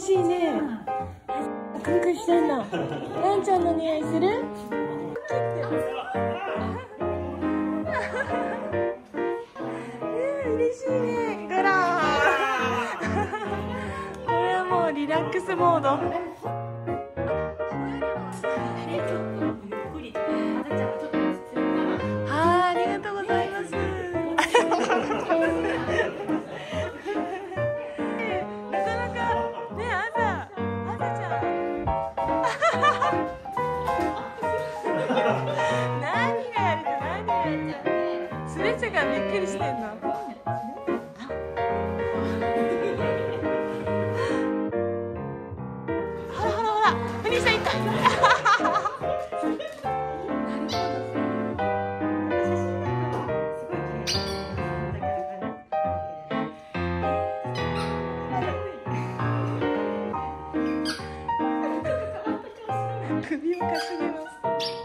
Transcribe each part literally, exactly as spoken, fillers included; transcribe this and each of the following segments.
嬉しいね。クンクンしてんの。ランちゃんの匂いする？嬉しいね。ガラー。これはもうリラックスモード。ありがとうございます。びっくりしてんの。ほらほらほら、お兄さんいた。首をかしげます。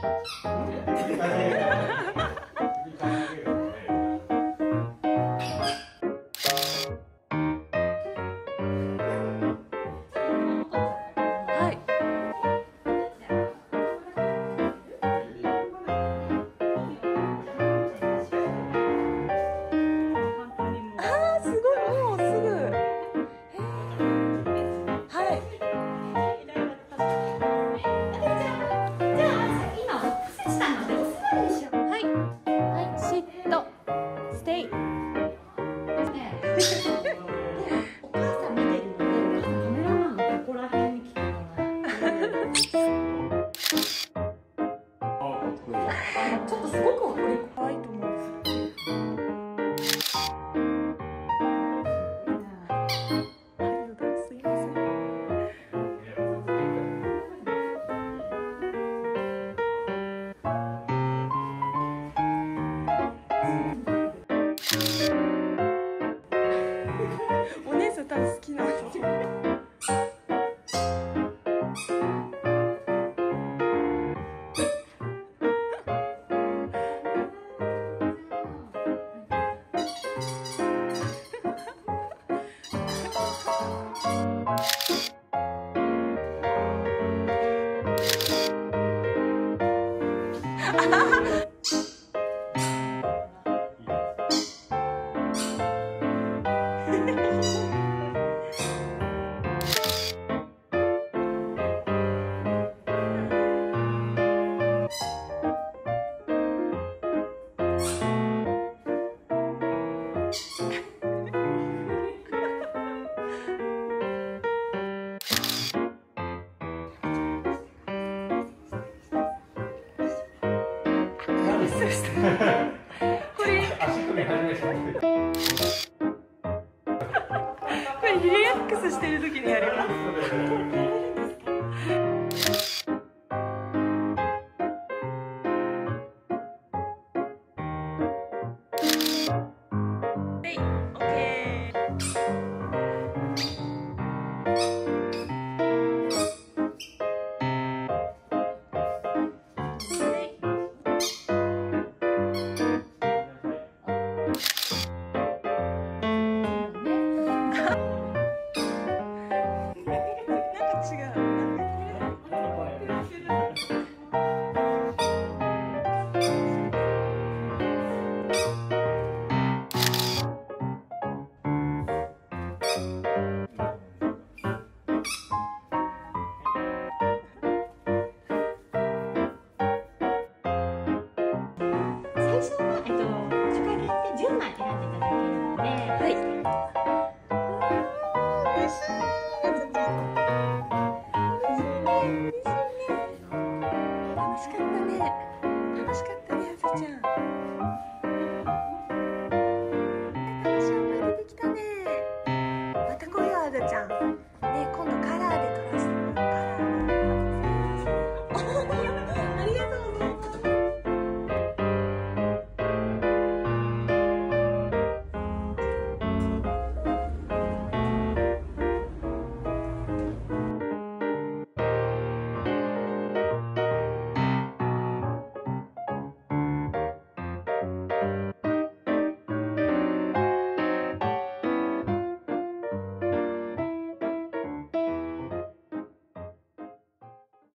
ちょっとすごくこれ可愛いと思うんですよ。すいません。お姉さん多分好きなんですよ。これこれリラックスしてる時にやれば。最初は、えっと、初回限定じゅうまい選んでいただけるので、はい。嬉しい。